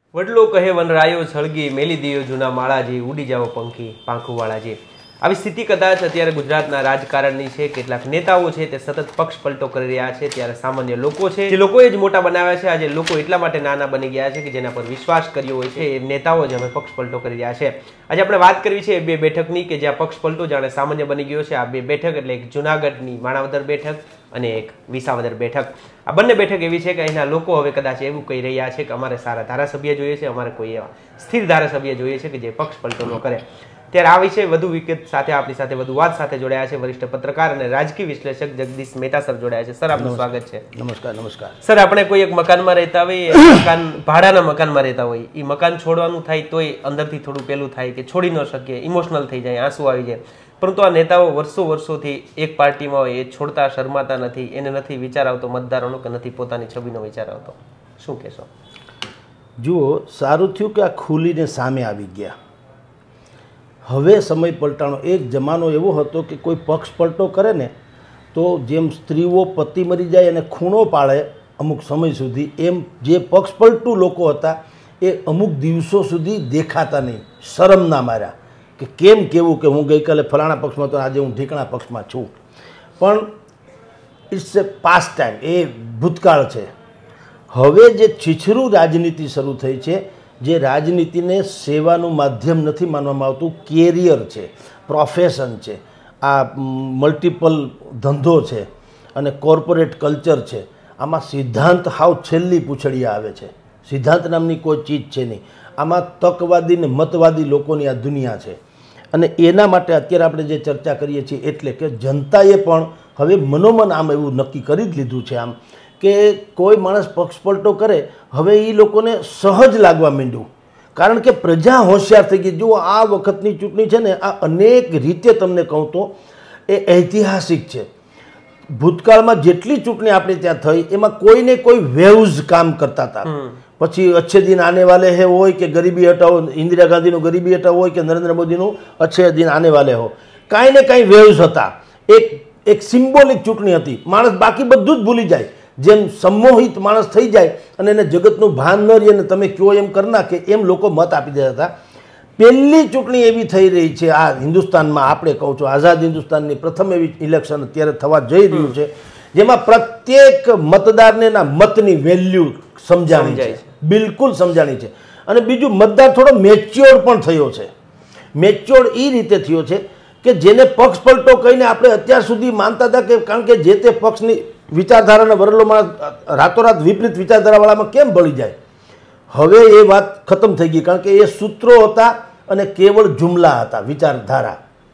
વડલો કહે વનરાયો સળગી મેલી દિયો જૂના માળાજી ઉડી જાઓ પંખી પાંખુવાળાજી। આવી સ્થિતિ કદાચ અત્યારે ગુજરાતના રાજકારણની છે। કેટલાક નેતાઓ છે તે સતત પક્ષ પલટો કરી રહ્યા છે, ત્યારે સામાન્ય લોકો છે જે લોકોએ જ મોટા બનાવ્યા છે, આજે લોકો એટલા માટે નાના બની ગયા છે કે જેના પર વિશ્વાસ કર્યો હોય છે એ નેતાઓ જ હવે પક્ષ પલટો કરી રહ્યા છે। આજે આપણે વાત કરવી છે બે બેઠકની કે જ્યાં પક્ષ પલટો જાણે સામાન્ય બની ગયો છે। આ બે બેઠક એટલે એક જૂનાગઢની માણાવદર બેઠક અને એક વિસાવદર બેઠક। આ બંને બેઠક એવી છે કે અહીંના લોકો હવે કદાચ એવું કહી રહ્યા છે કે અમારે સારા ધારાસભ્ય જોઈએ છે, અમારે કોઈ એવા સ્થિર ધારાસભ્ય જોઈએ છે કે જે પક્ષ પલટો ન કરે। ત્યારે આ વિશે વધુ વિગત સાથે આપણી સાથે વધુ વાત સાથે જોડાયા છે વરિષ્ઠ પત્રકાર અને રાજકીય વિશ્લેષક જગદીશ મહેતા સર જોડાયા છે। સર, આપનું સ્વાગત છે। નમસ્કાર। નમસ્કાર સર, આપણે કોઈ એક મકાનમાં રહેતા હોય, મકાન ભાડાના મકાનમાં રહેતા હોય, એ મકાન છોડવાનું થાય તોય અંદરથી થોડું પેલું થાય કે છોડી ન શકીએ, ઇમોશનલ થઈ જાય, આંસુ આવી જાય, પરંતુ આ નેતાઓ વર્ષોથી એક પાર્ટીમાં હોય, એ છોડતા શરમાતા નથી, એને નથી વિચાર આવતો મતદારોનો કે નથી પોતાની છબીનો વિચાર આવતો, શું કહેશો? જુઓ, સારું થયું કે આ ખુલીને સામે આવી ગયા। હવે સમય પલટાનો। એક જમાનો એવો હતો કે કોઈ પક્ષ પલટો કરે ને તો જેમ સ્ત્રીઓ પતિ મરી જાય અને ખૂણો પાડે અમુક સમય સુધી, એમ જે પક્ષ પલટું લોકો હતા એ અમુક દિવસો સુધી દેખાતા નહીં, શરમના માર્યા કે કેમ કેવું કે હું ગઈકાલે ફલાણા પક્ષમાં હતો, આજે હું ઢીકણા પક્ષમાં છું। પણ ઇટ્સ એ પાસ્ટ ટાઈમ, એ ભૂતકાળ છે। હવે જે છીછરું રાજનીતિ શરૂ થઈ છે, જે રાજનીતિને સેવાનું માધ્યમ નથી માનવામાં આવતું, કેરિયર છે, પ્રોફેશન છે, આ મલ્ટિપલ ધંધો છે અને કોર્પોરેટ કલ્ચર છે, આમાં સિદ્ધાંત હાવ છેલ્લી પૂછડીએ આવે છે। સિદ્ધાંત નામની કોઈ ચીજ છે નહીં, આમાં તકવાદી ને મતવાદી લોકોની આ દુનિયા છે। અને એના માટે અત્યારે આપણે જે ચર્ચા કરીએ છીએ એટલે કે જનતાએ પણ હવે મનોમન આમ એવું નક્કી કરી જ લીધું છે આમ કે કોઈ માણસ પક્ષ પલટો કરે હવે એ લોકોને સહજ લાગવા માંડ્યું, કારણ કે પ્રજા હોશિયાર થઈ ગઈ। જુઓ, આ વખતની ચૂંટણી છે ને, આ અનેક રીતે તમને કહું તો એ ઐતિહાસિક છે। ભૂતકાળમાં જેટલી ચૂંટણી આપણે ત્યાં થઈ એમાં કોઈને કોઈ વેવ્સ કામ કરતા હતા, પછી અચ્છે દિન આને વાલે હે હોય કે ગરીબી હટાવો, ઇન્દિરા ગાંધીનું ગરીબી હટાવો હોય કે નરેન્દ્ર મોદીનું અચ્છે દિન આને વાલે હો, કાંઈ ને કાંઈ વેવ્સ હતા। એક સિમ્બોલિક ચૂંટણી હતી, માણસ બાકી બધું જ ભૂલી જાય, જેમ સંમોહિત માણસ થઈ જાય અને એને જગતનું ભાન ન રહે અને તમે કયો એમ કરી નાખે એમ લોકો મત આપી દેતા હતા। પહેલી ચૂંટણી એવી થઈ રહી છે આ હિન્દુસ્તાનમાં, આપણે કહું છું આઝાદ હિન્દુસ્તાનની પ્રથમ એવી ઇલેક્શન અત્યારે થવા જઈ રહ્યું છે, જેમાં પ્રત્યેક મતદારને એના મતની વેલ્યુ સમજાણી છે, બિલકુલ સમજાણી છે। અને બીજું, મતદાર થોડો મેચ્યોર પણ થયો છે। મેચ્યોર એ રીતે થયો છે કે જેને પક્ષ પલટો કહીને આપણે અત્યાર સુધી માનતા હતા કે કારણ કે જે તે પક્ષની વિચારધારાના વરલોમાં રાતોરાત વિપરીત વિચારધારાવાળામાં કેમ ભળી જાય, હવે એ વાત ખતમ થઈ ગઈ, કારણ કે એ સૂત્રો હતા અને કેવળ જુમલા હતા, વિચારધારા।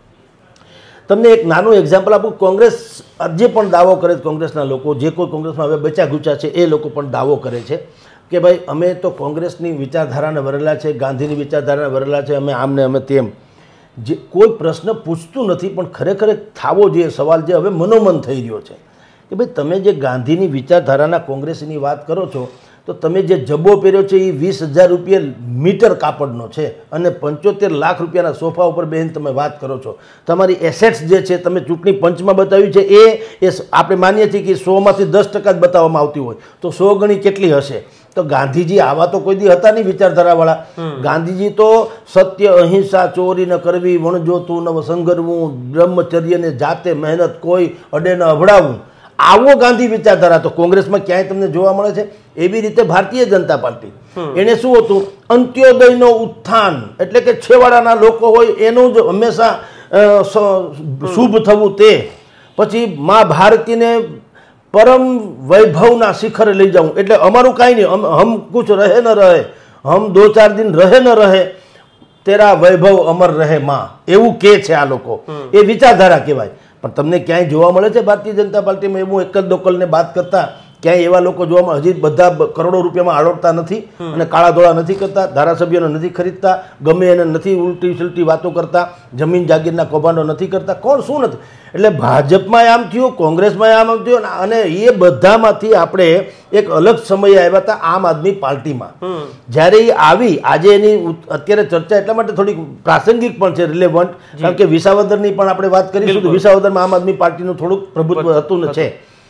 તમને એક નાનું એક્ઝામ્પલ આપું, કોંગ્રેસ આજે પણ દાવો કરે છે, કોંગ્રેસના લોકો જે કોઈ કોંગ્રેસમાં હવે બચા ગુચા છે એ લોકો પણ દાવો કરે છે કે ભાઈ અમે તો કોંગ્રેસની વિચારધારાને વરેલા છે, ગાંધીની વિચારધારાને વરેલા છે, અમે આમને અમે તેમ, જે કોઈ પ્રશ્ન પૂછતું નથી। પણ ખરેખર થવો જોઈએ સવાલ જે હવે મનોમન થઈ રહ્યો છે કે ભાઈ તમે જે ગાંધીની વિચારધારાના કોંગ્રેસની વાત કરો છો તો તમે જે જબ્બો પહેર્યો છે એ 20,000 રૂપિયા મીટર કાપડનો છે અને 75 લાખ રૂપિયાના સોફા ઉપર બેહીને તમે વાત કરો છો। તમારી એસેટ્સ જે છે તમે ચૂંટણી પંચમાં બતાવ્યું છે એ આપણે માનીએ છીએ કે 100માંથી 10% જ બતાવવામાં આવતી હોય તો 100 ગણી કેટલી હશે? તો ગાંધીજી આવા તો કોઈ દી હતા નહીં વિચારધારાવાળા। ગાંધીજી તો સત્ય, અહિંસા, ચોરી ન કરવી, વણજોતું ન સંગરવું, બ્રહ્મચર્યને જાતે મહેનત કોઈ અડે ન અભડાવવું, આવો ગાંધી વિચારધારા તો કોંગ્રેસમાં ક્યાંય તમને જોવા મળે છે? એવી રીતે ભારતીય જનતા પાર્ટી, એને શું હતું, અંત્યોદયનો ઉત્થાન એટલે કે છેવાડાના લોકો હોય એનું જ હંમેશા શુભ થવું, તે પછી મા ભારતીને પરમ વૈભવના શિખરે લઈ જાઉં, એટલે અમારું કાંઈ નહીં, હમ કુછ રહે ન રહે, હમ 2-4 દિન રહે ન રહે, તેરા વૈભવ અમર રહે માં, એવું કે છે આ લોકો, એ વિચારધારા કહેવાય। પણ તમને ક્યાંય જોવા મળે છે ભારતીય જનતા પાર્ટીમાં એવું એક જ દોકલને બાદ કરતા? ક્યાંય એવા લોકો જોવા મળે? હજી બધા કરોડો રૂપિયામાં આળોટતા નથી અને કાળા ધોળા નથી કરતા, ધારાસભ્યોને નથી ખરીદતા, ગમે એને નથી ઉલટી સુલટી વાતો કરતા, જમીન જાગીરના કૌભાંડો નથી કરતા, કોણ શું નથી? એટલે ભાજપમાં આમ થયું, કોંગ્રેસમાં આમ થયું, અને એ બધામાંથી આપણે એક અલગ સમયે આવ્યા હતા આમ આદમી પાર્ટીમાં। જ્યારે એ આવી, આજે એની અત્યારે ચર્ચા એટલા માટે થોડીક પ્રાસંગિક પણ છે, રિલેવન્ટ, કારણ કે વિસાવદરની પણ આપણે વાત કરીશું તો વિસાવદરમાં આમ આદમી પાર્ટીનું થોડુંક પ્રભુત્વ હતું ને છે।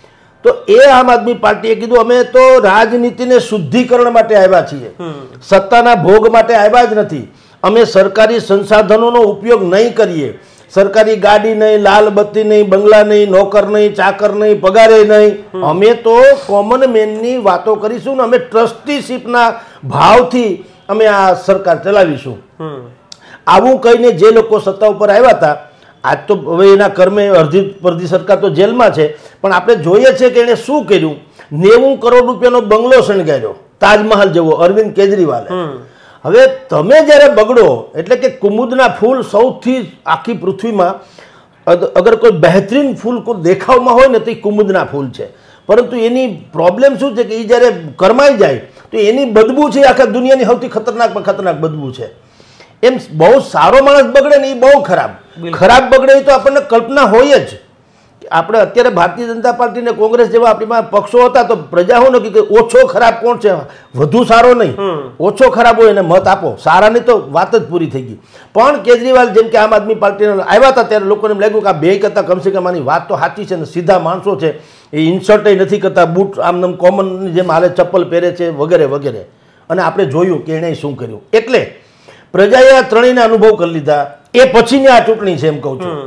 તો એ આમ આદમી પાર્ટીએ કીધું અમે તો રાજનીતિને શુદ્ધિકરણ માટે આવ્યા છીએ, સત્તાના ભોગ માટે આવ્યા જ નથી. અમે સરકારી સંસાધનોનો ઉપયોગ નહીં કરીએ, સરકારી ગાડી નહીં, લાલ બત્તી નહીં, બંગલા નહીં, નોકર નહીં, ચાકર નહીં, પગારે નહીં. અમે તો કોમન મેનની વાતો કરીશું ને અમે ટ્રસ્ટીશીપના ભાવથી અમે આ સરકાર ચલાવીશું. આવું કહીને જે લોકો સત્તા ઉપર આવ્યા હતા, આજ તો હવે એના કર્મે અડધી સરકાર તો જેલમાં છે, પણ આપણે જોઈએ છે કે એણે શું કર્યું. 90 કરોડ રૂપિયાનો બંગલો શણગાર્યો, તાજમહલ જેવો, અરવિંદ કેજરીવાલે. હવે તમે જ્યારે બગડો એટલે કે કુમુદના ફૂલ સૌથી આખી પૃથ્વીમાં અગર કોઈ બહેતરીન ફૂલ કોઈ દેખાવમાં હોય ને તો એ કુમુદના ફૂલ છે, પરંતુ એની પ્રોબ્લેમ શું છે કે એ જ્યારે કરમાઈ જાય તો એની બદબુ છે આખા દુનિયાની સૌથી ખતરનાકમાં ખતરનાક બદબુ છે. એમ બહુ સારો માણસ બગડે ને એ બહુ ખરાબ બગડે એ તો આપણને કલ્પના હોય જ. આપણે અત્યારે ભારતીય જનતા પાર્ટી ને કોંગ્રેસ જેવા આપણી પાસે પક્ષો હતા તો પ્રજા શું નક્કી કે ઓછો ખરાબ કોણ છે, વધુ સારો નહીં, ઓછો ખરાબ હોય એને મત આપો, સારાની તો વાત જ પૂરી થઈ ગઈ. પણ કેજરીવાલ જેમ કે આમ આદમી પાર્ટીને આવ્યા હતા ત્યારે લોકોને એમ લાગ્યું કે આ બે કરતા કમસે કમ આની વાત તો સાચી છે ને, સીધા માણસો છે, એ ઇન્સર્ટ નથી કરતા, બૂટ આમ કોમન જેમ હાલે ચપ્પલ પહેરે છે વગેરે વગેરે. અને આપણે જોયું કે એણે શું કર્યું. એટલે પ્રજાએ આ ત્રણેયને અનુભવ કરી લીધા. એ પછીની આ ચૂંટણી છે એમ કહું છું.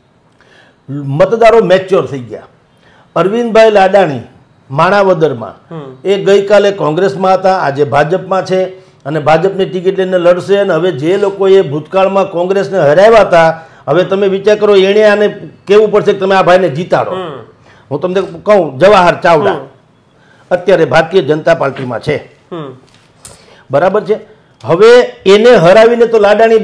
મતદારો મેચ્યોર થઈ ગયા. અરવિંદભાઈ લાડાણી માણાવદરમાં એ ગઈકાલે કોંગ્રેસમાં હતા, આજે ભાજપમાં છે અને ભાજપની ટિકિટ લઈને લડશે. અને હવે જે લોકોએ ભૂતકાળમાં કોંગ્રેસને હરાવ્યા હતા, હવે તમે વિચાર કરો એણે આને કહેવું પડશે કે તમે આ ભાઈને જીતાડો. હું તમને કહું, જવાહર ચાવડા અત્યારે ભારતીય જનતા પાર્ટીમાં છે, બરાબર છે. હવે એને હરાવીને તો લાડાણી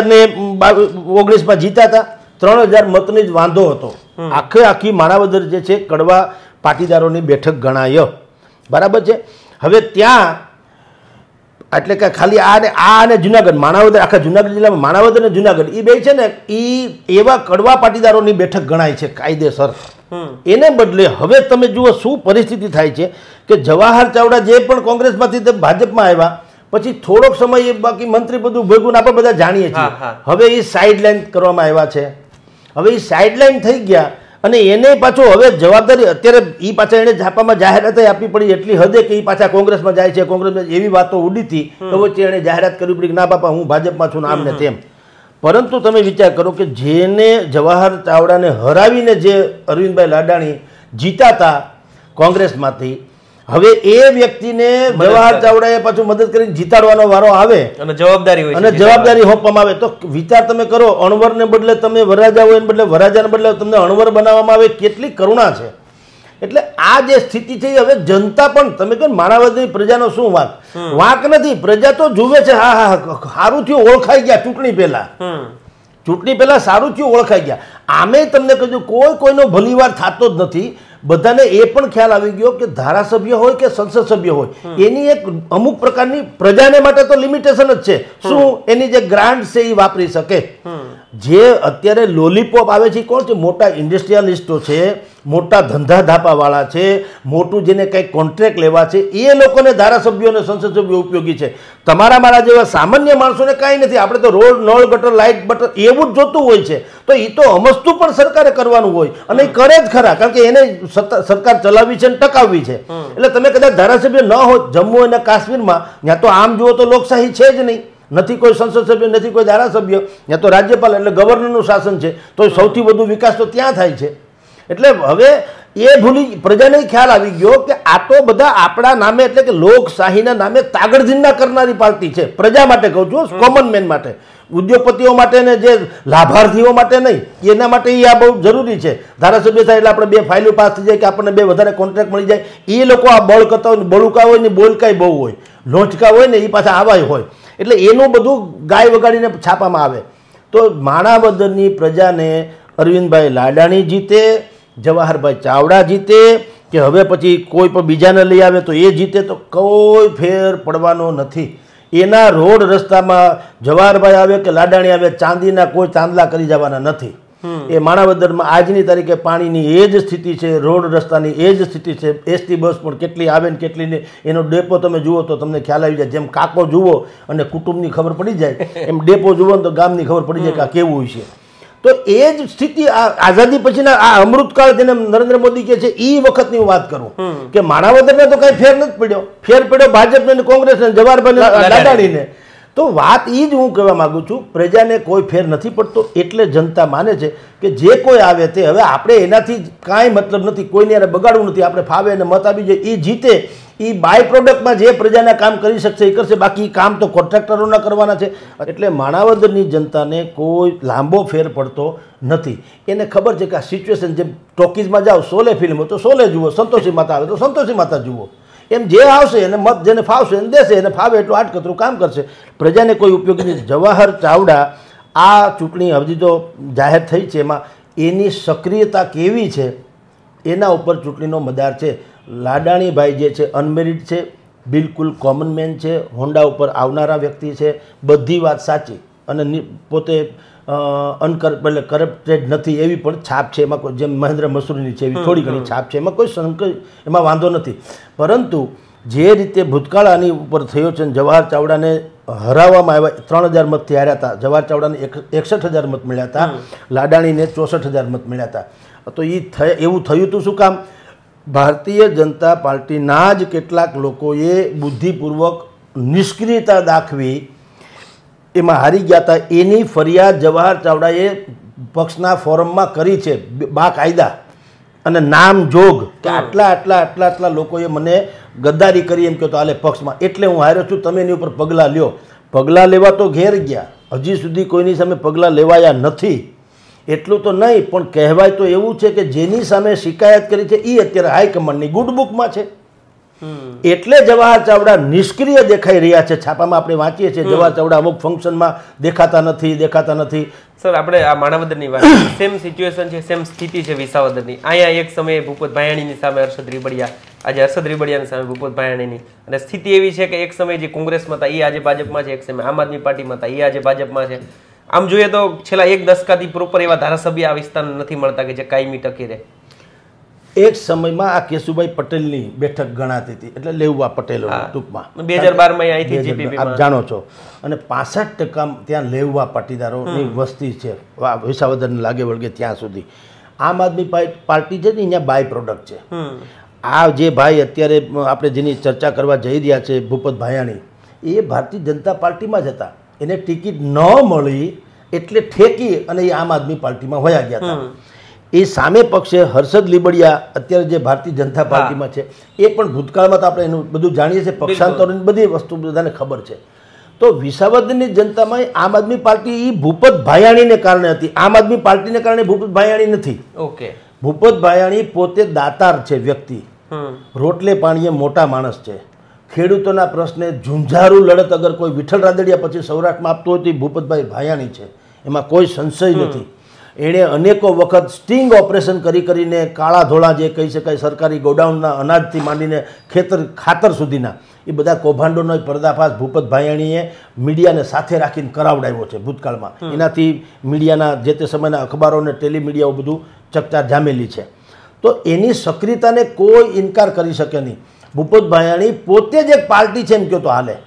2019માં જીતા હતા, 3000 મતની જ વાંધો હતો. આખી માણાવદર જે છે કડવા પાટીદારોની બેઠક ગણાય, બરાબર છે. હવે ત્યાં એટલે કે ખાલી આ અને જુનાગઢ, માણાવદર આખા જુનાગઢ જિલ્લામાં માણાવદર અને જુનાગઢ એ બે છે ને, એ એવા કડવા પાટીદારોની બેઠક ગણાય છે કાયદેસર. એને બદલે હવે તમે જુઓ શું પરિસ્થિતિ થાય છે કે જવાહર ચાવડા જે પણ કોંગ્રેસમાંથી ભાજપમાં આવ્યા પછી થોડોક સમય બાકી મંત્રી બધું ભેગું આપણે બધા જાણીએ છીએ. હવે એ સાઇડલાઇન કરવામાં આવ્યા છે. હવે એ સાઇડલાઇન થઈ ગયા અને એને પાછો હવે જવાબદારી અત્યારે એ પાછા એને છાપામાં જાહેરાત આપવી પડી એટલી હદે કે એ પાછા કોંગ્રેસમાં જાય છે. કોંગ્રેસમાં એવી વાતો ઉડી હતી તો વચ્ચે એને જાહેરાત કરવી પડી કે ના બાપા હું ભાજપમાં છું ને આમ ને તેમ. પરંતુ તમે વિચાર કરો કે જેને જવાહર ચાવડાને હરાવીને જે અરવિંદભાઈ લાડાણી જીતાતા કોંગ્રેસમાંથી, હવે એ વ્યક્તિને જવાહર ચાવડાએ પાછું મદદ કરીને જીતાડવાનો વારો આવે અને જવાબદારી હોપવામાં આવે તો વિચાર તમે કરો, અણવરને બદલે તમે વરરાજા હોય, બદલે વરરાજાને બદલે તમને અણવર બનાવવામાં આવે, કેટલી કરુણા છે. એટલે આ જે સ્થિતિ છે હવે જનતા પણ તમે કહો માણાવદરની પ્રજાનો શું વાંક નથી. પ્રજા તો જુએ છે, હા હા સારું થયું ઓળખાઈ ગયા ચૂંટણી પહેલા સારું થયું ઓળખાઈ ગયા. આમે તમને કહ્યું કોઈનો ભલીવાર થતો જ નથી. બધાને એ પણ ખ્યાલ આવી ગયો કે ધારાસભ્ય હોય કે સંસદ સભ્ય હોય એની એક અમુક પ્રકારની પ્રજાને માટે તો લિમિટેશન જ છે. શું એની જે ગ્રાન્ટ છે એ વાપરી શકે. જે અત્યારે લોલીપોપ આવે છે કોણ છે? મોટા ઇન્ડસ્ટ્રીયાલિસ્ટો છે, મોટા ધંધા ધાપાવાળા છે, મોટું જેને કંઈક કોન્ટ્રાક્ટ લેવા છે, એ લોકોને ધારાસભ્યો અને સંસદ સભ્યો ઉપયોગી છે. તમારા મારા જેવા સામાન્ય માણસોને કાંઈ નથી. આપણે તો રોડ, નળ, ગટર, લાઇટ, બટર એવું જ જોતું હોય છે. તો એ તો અમસ્તું પણ સરકારે કરવાનું હોય અને એ કરે જ ખરા, કારણ કે એને સરકાર ચલાવવી છે અને ટકાવવી છે. એટલે તમે કદાચ ધારાસભ્ય ન હોય જમ્મુ અને કાશ્મીરમાં, ત્યાં તો આમ જુઓ તો લોકશાહી છે જ નહીં. નથી કોઈ સંસદ સભ્ય, નથી કોઈ ધારાસભ્ય, ત્યાં તો રાજ્યપાલ એટલે ગવર્નરનું શાસન છે. તો સૌથી વધુ વિકાસ તો ત્યાં થાય છે. એટલે હવે એ ભૂલી પ્રજાને ખ્યાલ આવી ગયો કે આ તો બધા આપણા નામે એટલે કે લોકશાહીના નામે તાગડધીનના કરનારી પાર્ટી છે. પ્રજા માટે કહું છું, કોમન મેન માટે, ઉદ્યોગપતિઓ માટે ને જે લાભાર્થીઓ માટે નહીં, એના માટે એ આ બહુ જરૂરી છે. ધારાસભ્ય થાય એટલે આપણે 2 ફાઇલો પાસ થઈ જાય કે આપણને 2 વધારે કોન્ટ્રાક્ટ મળી જાય. એ લોકો આ બળ કરતા હોય, બળુકા હોય ને બોલકાઈ બહુ હોય, લોચકા હોય ને એ પાછા આવાય હોય. એટલે એનું બધું ગાય વગાડીને છાપવામાં આવે. તો માણાવદરની પ્રજાને અરવિંદભાઈ લાડાણી જીતે, જવાહરભાઈ ચાવડા જીતે કે હવે પછી કોઈ પણ બીજાને લઈ આવે તો એ જીતે, તો કોઈ ફેર પડવાનો નથી. એના રોડ રસ્તામાં જવાહરભાઈ આવે કે લાડાણી આવે, ચાંદીના કોઈ ચાંદલા કરી જવાના નથી. એ માણાવદરમાં આજની તારીખે પાણીની એ જ સ્થિતિ છે, રોડ રસ્તાની એ જ સ્થિતિ છે. એસટી બસ પણ કેટલી આવે ને કેટલી ને એનો ડેપો તમે જુઓ તો તમને ખ્યાલ આવી જાય. જેમ કાકો જુઓ અને કુટુંબની ખબર પડી જાય એમ ડેપો જુઓ તો ગામની ખબર પડી જાય કે આ કેવું છે. તો એ જ સ્થિતિ આઝાદી પછીના આ અમૃતકાળ જેને નરેન્દ્ર મોદી કહે છે એ વખતની હું વાત કરું કે માણાવદરને તો કઈ ફેર નથી પડ્યો. ફેર પડ્યો ભાજપને અને કોંગ્રેસને, જવાહરભાઈ લાડાણીને. તો વાત એ જ હું કહેવા માંગુ છું, પ્રજાને કોઈ ફેર નથી પડતો એટલે જનતા માને છે કે જે કોઈ આવે તે હવે આપણે એનાથી કાંઈ મતલબ નથી, કોઈને યારે બગાડવું નથી, આપણે ફાવે અને મત આપી જાય, એ જીતે, એ બાય પ્રોડક્ટમાં જે પ્રજાના કામ કરી શકશે એ કરશે, બાકી કામ તો કોન્ટ્રાક્ટરોના કરવાના છે. એટલે માણાવદરની જનતાને કોઈ લાંબો ફેર પડતો નથી. એને ખબર છે કે આ સિચ્યુએશન, જેમ ટોકીઝમાં જાઓ શોલે ફિલ્મ તો શોલે જુઓ, સંતોષી માતા આવે તો સંતોષી માતા જુઓ, એમ જે આવશે એને મત જેને ફાવશે એને દેશે, એને ફાવે એટલું આટકતરું કામ કરશે, પ્રજાને કોઈ ઉપયોગી નથી. જવાહર ચાવડા આ ચૂંટણી હજી તો જાહેર થઈ છે, એમાં એની સક્રિયતા કેવી છે એના ઉપર ચૂંટણીનો મદાર છે. લાડાણીભાઈ જે છે અનમેરિડ છે, બિલકુલ કોમન મેન છે, હોન્ડા ઉપર આવનારા વ્યક્તિ છે, બધી વાત સાચી, અને પોતે એટલે કરપ્ટેડ નથી એવી પણ છાપ છે એમાં, કોઈ જેમ મહેન્દ્ર મસરૂની છે એવી થોડી ઘણી છાપ છે, એમાં કોઈ એમાં વાંધો નથી. પરંતુ જે રીતે ભૂતકાળ આની ઉપર થયો છે, જવાહર ચાવડાને હરાવવામાં આવ્યા, 3000 મતથી હાર્યા હતા, જવાહર ચાવડાને 61,000 મત મળ્યા હતા, લાડાણીને 64,000 મત મળ્યા હતા. તો એ એવું થયું હતું શું કામ? ભારતીય જનતા પાર્ટીના જ કેટલાક લોકોએ બુદ્ધિપૂર્વક નિષ્ક્રિયતા દાખવી એમાં હારી ગયા હતા. એની ફરિયાદ જવાહર ચાવડાએ પક્ષના ફોરમમાં કરી છે બાકાયદા અને નામજોગ કે આટલા લોકોએ મને ગદ્દારી કરી એમ કહો તો હાલે પક્ષમાં, એટલે હું હાર્યો છું, તમે એની ઉપર પગલાં લ્યો. પગલાં લેવા તો ઘેર ગયા, હજી સુધી કોઈની સામે પગલાં લેવાયા નથી. એટલું તો નહીં, પણ કહેવાય તો એવું છે કે જેની સામે શિકાયત કરી છે એ અત્યારે હાઈકમાન્ડની ગુડ બુકમાં છે. એટલે જવાહર ચાવડા નિષ્ક્રિય દેખાઈ રહ્યા છે. છાપામાં આપણે વાંચીએ છીએ જવાહર ચાવડા અમુક ફંક્શનમાં દેખાતા નથી. સર, આપણે આ માણાવદરની વાત, સેમ સિચ્યુએશન છે, સેમ સ્થિતિ છે વિસાવદરની. અહીંયા એક સમયે ભૂપત ભાયાણીની સામે હર્ષદ રીબડિયા, આજે હર્ષદ રીબડિયાની સામે ભૂપત ભાયાણીની, અને સ્થિતિ એવી છે કે એક સમયે જે કોંગ્રેસમાં હતા એ આજે ભાજપમાં છે, એક સમયે આમ આદમી પાર્ટીમાં હતા એ આજે ભાજપમાં છે. આમ જોઈએ તો છેલ્લા એક દશકાથી પ્રોપર એવા ધારાસભ્ય આ વિસ્તારના નથી મળતા કે જે કાયમી ટકી રહે. એક સમયમાં આ કેશુભાઈ પટેલની બેઠક ગણાતી હતી, એટલે લેઉવા પટેલો ટૂંકમાં 2012માં અહીંથી જીપીપી આપ જાણો છો, અને 65% ત્યાં લેઉવા પાટીદારોની વસ્તી છે વિસાવદરને લાગે વળગે ત્યાં સુધી. આમ આદમી પાર્ટી છે ને અહીંયા બાય પ્રોડક્ટ છે. આ જે ભાઈ અત્યારે આપણે જેની ચર્ચા કરવા જઈ રહ્યા છે ભૂપત ભાયાણી, એ ભારતીય જનતા પાર્ટીમાં જ હતા, એને ટિકિટ ન મળી એટલે ઠેકી અને એ આમ આદમી પાર્ટીમાં વયા ગયા હતા. એ સામે પક્ષે હર્ષદ લીબડિયા અત્યારે જે ભારતીય જનતા પાર્ટીમાં છે, એ પણ ભૂતકાળમાં તો આપણે એનું બધું જાણીએ છીએ, પક્ષાંતરોની બધી વસ્તુ બધાને ખબર છે. તો વિસાવદરની જનતામાં આમ આદમી પાર્ટી એ ભૂપત ભાયાણીને કારણે હતી, આમ આદમી પાર્ટીને કારણે ભૂપત ભાયાણી નથી. ઓકે, ભૂપત ભાયાણી પોતે દાતાર છે વ્યક્તિ, રોટલે પાણીએ મોટા માણસ છે. ખેડૂતોના પ્રશ્ને ઝુંઝારું લડત અગર કોઈ વિઠ્ઠલ રાદડિયા પછી સૌરાષ્ટ્રમાં આપતો હોય તો ભૂપતભાઈ ભાયાણી છે, એમાં કોઈ સંશય નથી. એણે અનેકો વખત સ્ટિંગ ઓપરેશન કરીને કાળા ધોળા જે કહી શકાય સરકારી ગોડાઉનના અનાજથી માંડીને ખાતર સુધીના એ બધા કૌભાંડોનો પર્દાફાશ ભૂપત ભાયાણીએ મીડિયાને સાથે રાખીને કરાવડાવ્યો છે ભૂતકાળમાં. એનાથી મીડિયાના જે તે સમયના અખબારો અને ટેલિમીડિયાઓ બધું ચકચાર જામેલી છે. તો એની સક્રિયતાને કોઈ ઇનકાર કરી શકે નહીં. ભૂપત ભાયાણી પોતે જ એક પાર્ટી છે એમ કહો તો હાલે.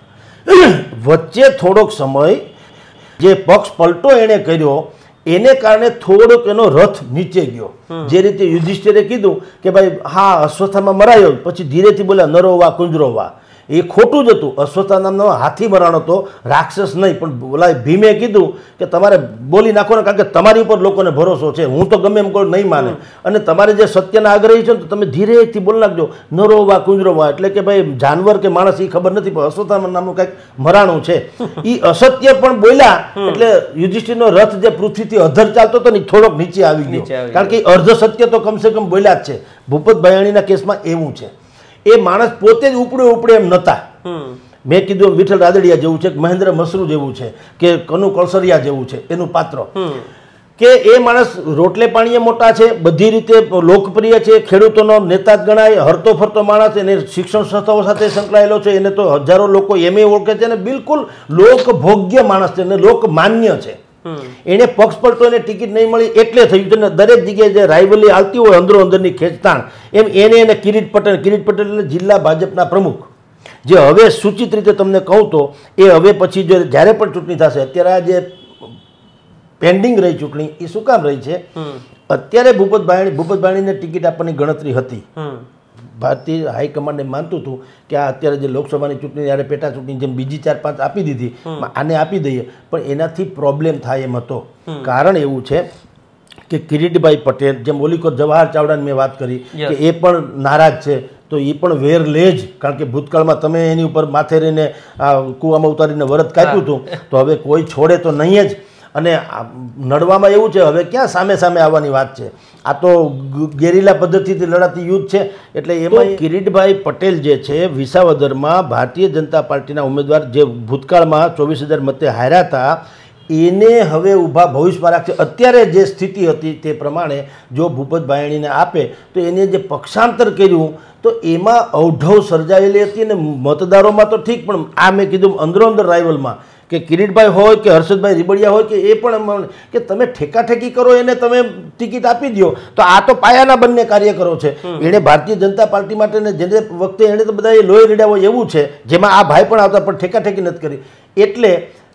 વચ્ચે થોડોક સમય જે પક્ષ પલટો એણે કર્યો એને કારણે થોડોક એનો રથ નીચે ગયો. જે રીતે યુધિષ્ઠિરે કીધું કે ભાઈ હા અશ્વત્થામાં મરાયો, પછી ધીરેથી બોલ્યા નરોવા કુંજરોવા, એ ખોટું જ હતું. અશ્વત્થા નામનો હાથી મરાણો તો રાક્ષસ નહીં, પણ બોલા ભીમે કીધું કે તમારે બોલી નાખો ને, કારણ કે તમારી ઉપર લોકોને ભરોસો છે, હું તો ગમે એમ કોઈ નહીં માને, અને તમારે જે સત્યના આગ્રહી છે તો તમે ધીરેથી બોલી નાખજો નરોવા કુંજરોવા, એટલે કે ભાઈ જાનવર કે માણસ એ ખબર નથી, પણ અશ્વત્થા નામનું કંઈક મરાણું છે. એ અસત્ય પણ બોલ્યા એટલે યુધિષ્ઠિરનો રથ જે પૃથ્વીથી અધર ચાલતો હતો ને થોડોક નીચે આવી ગયો, કારણ કે અર્ધ સત્ય તો કમસે કમ બોલ્યા જ છે. ભૂપત ભાયાણીના કેસમાં એવું છે. એ માણસ પોતે જ ઉપડે એમ નતા. મેં કીધું વિઠ્ઠલ રાદડિયા જેવું છે, મહેન્દ્ર મસરૂ જેવું છે, કે કનુ કળસરિયા જેવું છે એનું પાત્ર, કે એ માણસ રોટલે પાણીએ મોટા છે, બધી રીતે લોકપ્રિય છે, ખેડૂતોનો નેતા જ ગણાય, હરતો ફરતો માણસ, એને શિક્ષણ સંસ્થાઓ સાથે સંકળાયેલો છે, એને તો હજારો લોકો એમ ઓળખે છે, અને બિલકુલ લોકભોગ્ય માણસ છે, એને લોકમાન્ય છે. એને પક્ષ પલટો એને ટિકિટ નહીં મળી એટલે થયું છે ને. દરેક જગ્યાએ જે રાઇવલી આવતી હોય અંદરની ખેંચતાણ, એમ એને કિરીટ પટેલ એટલે જિલ્લા ભાજપના પ્રમુખ, જે હવે સૂચિત રીતે તમને કહું તો એ હવે પછી જો જ્યારે પણ ચૂંટણી થશે, અત્યારે આ જે પેન્ડિંગ રહી ચૂંટણી એ શું કામ રહી છે? અત્યારે ભૂપતભાઈની ટિકિટ આપવાની ગણતરી હતી. ભારતીય હાઈકમાન્ડને માનતું હતું કે આ અત્યારે જે લોકસભાની ચૂંટણી જ્યારે પેટા ચૂંટણી જેમ બીજી 4-5 આપી દીધી, આને આપી દઈએ, પણ એનાથી પ્રોબ્લેમ થાય એમ હતો. કારણ એવું છે કે કિરીટભાઈ પટેલ, જેમ ઓલીકોર જવાહર ચાવડાની મેં વાત કરી કે એ પણ નારાજ છે, તો એ પણ વેર લે જ. કારણ કે ભૂતકાળમાં તમે એની ઉપર માથે રહીને કૂવામાં ઉતારીને વરત કાપ્યું હતું, તો હવે કોઈ છોડે તો નહીં જ. અને નડવામાં એવું છે, હવે ક્યાં સામે સામે આવવાની વાત છે? આ તો ગેરીલા પદ્ધતિથી લડાતી યુદ્ધ છે. એટલે એમાં કિરીટભાઈ પટેલ જે છે વિસાવદરમાં ભારતીય જનતા પાર્ટીના ઉમેદવાર જે ભૂતકાળમાં 24,000 મતે હાર્યા હતા, એને હવે ઊભા ભવિષ્યમાં રાખશે. અત્યારે જે સ્થિતિ હતી તે પ્રમાણે જો ભૂપતભાઈણીને આપે તો એને જે પક્ષાંતર કર્યું તો એમાં અવઢવ સર્જાયેલી હતી. અને મતદારોમાં તો ઠીક, પણ આ મેં કીધું અંદરો અંદર રાઇવલમાં કે કિરીટભાઈ હોય કે હર્ષદભાઈ રીબડિયા હોય કે એ પણ કે તમે ઠેકાઠેકી કરો, એને તમે ટિકિટ આપી દો, તો આ તો પાયાના બંને કાર્યકરો છે. એણે ભારતીય જનતા પાર્ટી માટે જેને વખતે એણે તો બધા લોહી રેડ્યા હોય એવું છે, જેમાં આ ભાઈ પણ આવતા, પણ ઠેકાઠેકી નથી કરી. એટલે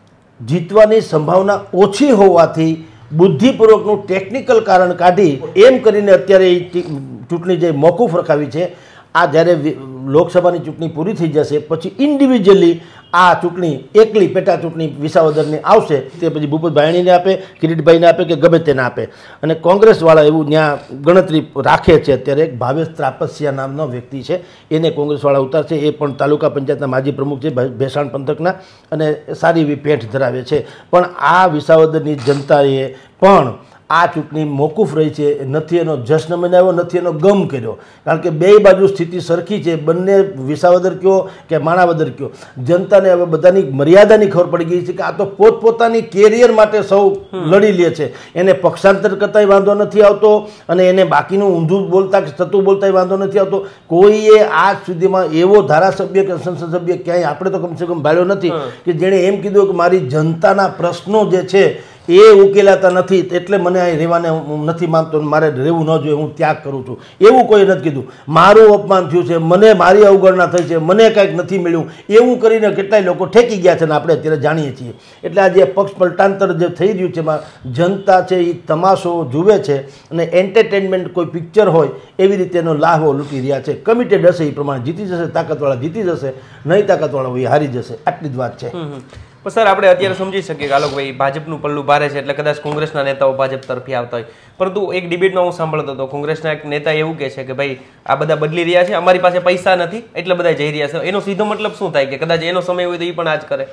જીતવાની સંભાવના ઓછી હોવાથી બુદ્ધિપૂર્વકનું ટેકનિકલ કારણ કાઢી એમ કરીને અત્યારે એ ચૂંટણી જે મોકૂફ રખાવી છે. આ જ્યારે લોકસભાની ચૂંટણી પૂરી થઈ જશે પછી ઇન્ડિવિજ્યુઅલી આ ચૂંટણી એકલી પેટા ચૂંટણી વિસાવદરની આવશે. તે પછી ભૂપતભાઈણીને આપે, કિરીટભાઈને આપે કે ગમે તેને આપે. અને કોંગ્રેસવાળા એવું ત્યાં ગણતરી રાખે છે. અત્યારે એક ભાવેશ ત્રાપસિયા નામનો વ્યક્તિ છે, એને કોંગ્રેસવાળા ઉતારશે. એ પણ તાલુકા પંચાયતના માજી પ્રમુખ છે ભેસાણ પંથકના, અને સારી એવી પેઠ ધરાવે છે. પણ આ વિસાવદરની જનતાએ પણ આ ચૂંટણી મોકૂફ રહી છે. નથી એનો જશ્ન મનાવ્યો, નથી એનો ગમ કર્યો. કારણ કે બે બાજુ સ્થિતિ સરખી છે. બંને વિસાવદર કયો કે માણાવદર કયો, જનતાને હવે બધાની મર્યાદાની ખબર પડી ગઈ છે કે આ તો પોતપોતાની કેરિયર માટે સૌ લડી લે છે. એને પક્ષાંતર કરતાંય વાંધો નથી આવતો, અને એને બાકીનું ઊંધું બોલતા કે સતું બોલતાંય વાંધો નથી આવતો. કોઈએ આજ સુધીમાં એવો ધારાસભ્ય કે સંસદ સભ્ય ક્યાંય આપણે તો કમસે કમ ભાળ્યો નથી કે જેણે એમ કીધું કે મારી જનતાના પ્રશ્નો જે છે એ ઉકેલાતા નથી, એટલે મને અહીં રહેવાને હું નથી માનતો, મારે રહેવું ન જોઈએ, હું ત્યાગ કરું છું, એવું કોઈ નથી કીધું. મારું અપમાન થયું છે, મને મારી અવગણના થઈ છે, મને કાંઈક નથી મળ્યું, એવું કરીને કેટલાય લોકો ઠેકી ગયા છે, અને આપણે અત્યારે જાણીએ છીએ. એટલે આ જે પક્ષ પલટાંતર જે થઈ રહ્યું છે એમાં જનતા છે એ તમાશો જુએ છે, અને એન્ટરટેનમેન્ટ કોઈ પિક્ચર હોય એવી રીતે એનો લાહવો લૂંટી રહ્યા છે. કમિટેડ હશે એ પ્રમાણે જીતી જશે, તાકાતવાળા જીતી જશે, નહીં તાકાતવાળા એ હારી જશે. આટલી જ વાત છે. પણ સર આપણે અત્યારે સમજી શકીએ કે આલોકભાઈ ભાજપનું પલ્લું ભારે છે, એટલે કદાચ કોંગ્રેસના નેતાઓ ભાજપ તરફી આવતા હોય. પરંતુ એક ડિબેટમાં હું સાંભળતો હતો, કોંગ્રેસના એક નેતા એવું કહે છે કે ભાઈ આ બધા બદલી રહ્યા છે, અમારી પાસે પૈસા નથી એટલે બધા જઈ રહ્યા છે. એનો સીધો મતલબ શું થાય કે કદાચ એનો સમય હોય તો એ પણ આ જ કરે?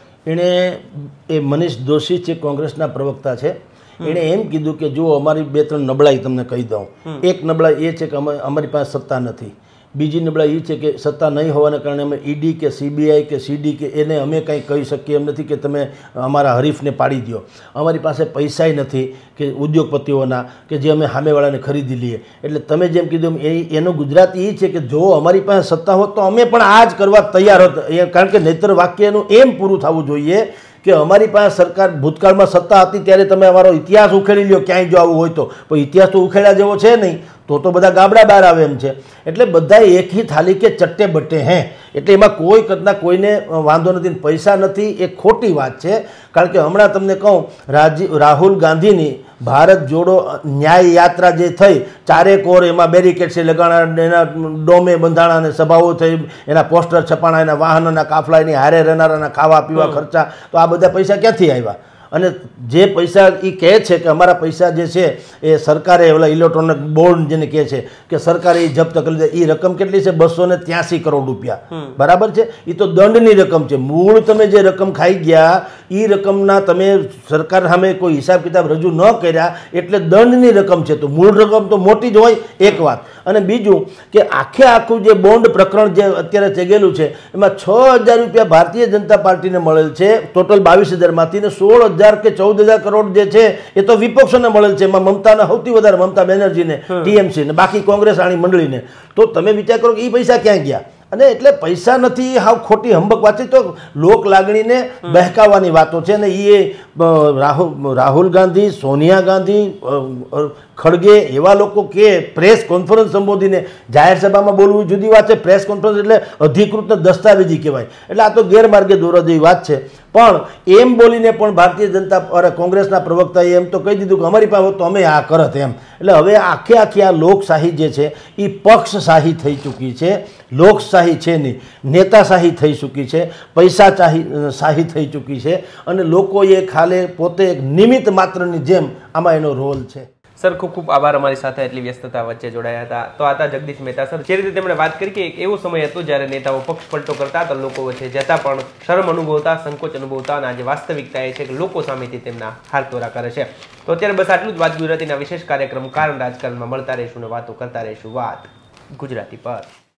એ મનીષ દોશી છે, કોંગ્રેસના પ્રવક્તા છે. એણે એમ કીધું કે જો અમારી 2-3 નબળાઈ તમને કહી દઉં. એક નબળાઈ એ છે કે અમારી પાસે સત્તા નથી. બીજી નબળાઈ એ છે કે સત્તા નહીં હોવાને કારણે અમે ઈડી કે સીબીઆઈ કે સીડી કે એને અમે કંઈ કહી શકીએ એમ નથી કે તમે અમારા હરીફને પાડી દો. અમારી પાસે પૈસાય નથી કે ઉદ્યોગપતિઓના કે જે અમે સામેવાળાને ખરીદી લઈએ. એટલે તમે જેમ કીધું એનું ગુજરાતી એ છે કે જો અમારી પાસે સત્તા હોત તો અમે પણ આ જ કરવા તૈયાર હોત. કારણ કે નહીંતર વાક્યનું એમ પૂરું થવું જોઈએ કે અમારી પાસે સરકાર ભૂતકાળમાં સત્તા હતી ત્યારે તમે અમારો ઇતિહાસ ઉખેડી લ્યો, ક્યાંય જો આવું હોય તો. પણ ઇતિહાસ તો ઉખેડ્યા જેવો છે નહીં, તો બધા ગાબડા બહાર આવે એમ છે. એટલે બધા એક ही થાળી કે ચટ્ટે બટ્ટે હે. એટલે એમાં કોઈ કરતા કોઈને વાંધો નથી. પૈસા નથી એ ખોટી વાત છે. કારણ કે હમણાં તમને કહું, રાહુલ ગાંધીની ભારત જોડો ન્યાય યાત્રા જે થઈ, 4 કોર એમાં બેરિકેડ છે લગાણા, એના ડોમે બંધાણા અને સભાઓ થઈ, એના પોસ્ટર છપાણા, એના વાહનોના કાફલા, એની હારે રહેનારાના ખાવા પીવા ખર્ચા, તો આ બધા પૈસા ક્યાંથી આવ્યા? અને જે પૈસા એ કહે છે કે અમારા પૈસા જે છે એ સરકારે ઓલા ઇલેક્ટ્રોનિક બોન્ડ જેને કહે છે કે સરકારે એ જપ્ત કરી દે. એ રકમ કેટલી છે? 283 કરોડ રૂપિયા. બરાબર છે? એ તો દંડની રકમ છે. મૂળ તમે જે રકમ ખાઈ ગયા એ રકમના તમે સરકાર સામે કોઈ હિસાબ કિતાબ રજૂ ન કર્યા એટલે દંડની રકમ છે. તો મૂળ રકમ તો મોટી જ હોય, એક વાત. અને બીજું કે આખું જે બોન્ડ પ્રકરણ જે અત્યારે ચગેલું છે એમાં 6,000 રૂપિયા ભારતીય જનતા પાર્ટીને મળેલ છે, ટોટલ 22,000માંથી, ને 16,000 કે 14,000 કરોડ જે છે એ તો વિપક્ષોને મળેલ છે. એમાં મમતાને સૌથી વધારે, મમતા બેનર્જીને, ટીએમસી ને, બાકી કોંગ્રેસ આની મંડળીને. તો તમે વિચાર કરો કે એ પૈસા ક્યાં ગયા? અને એટલે પૈસા નથી, હાવ ખોટી હંબક વાત છે. તો લોક લાગણીને બહેકાવવાની વાતો છે. અને એ રાહુલ ગાંધી, સોનિયા ગાંધી, ખડગે એવા લોકો કે પ્રેસ કોન્ફરન્સ સંબોધીને જાહેર સભામાં બોલવું જુદી વાત છે. પ્રેસ કોન્ફરન્સ એટલે અધિકૃત દસ્તાવેજી કહેવાય. એટલે આ તો ગેરમાર્ગે દોરવા જેવી વાત છે. પણ એમ બોલીને પણ ભારતીય જનતા અરે કોંગ્રેસના પ્રવક્તાએ એમ તો કહી દીધું કે અમારી પાસે તો અમે આ કરત એમ. એટલે હવે આખી આ લોકશાહી જે છે એ પક્ષશાહી થઈ ચૂકી છે, લોકશાહી છે નહીં, નેતાશાહી થઈ ચૂકી છે, શાહી થઈ ચૂકી છે અને લોકોએ ખાલી પોતે એક નિમિત્ત માત્રની જેમ આમાં એનો રોલ છે. સર, ખૂબ ખૂબ આભાર અમારી સાથે એટલી વ્યસ્તતા વચ્ચે જોડાયા હતા. તો આ હતા જગદીશ મહેતા સર. જે રીતે તેમણે વાત કરી કે એક એવો સમય હતો જ્યારે નેતાઓ પક્ષ પલટો કરતા તો લોકો વચ્ચે જતા પણ શરમ અનુભવતા, સંકોચ અનુભવતા અને આજે વાસ્તવિકતા એ છે કે લોકો સામેથી તેમના હાથતોરા કરે છે. તો અત્યારે બસ આટલું જ. વાત ગુજરાતીના વિશેષ કાર્યક્રમ કારણ રાજકારણમાં મળતા રહીશું અને વાતો કરતા રહીશું વાત ગુજરાતી પર.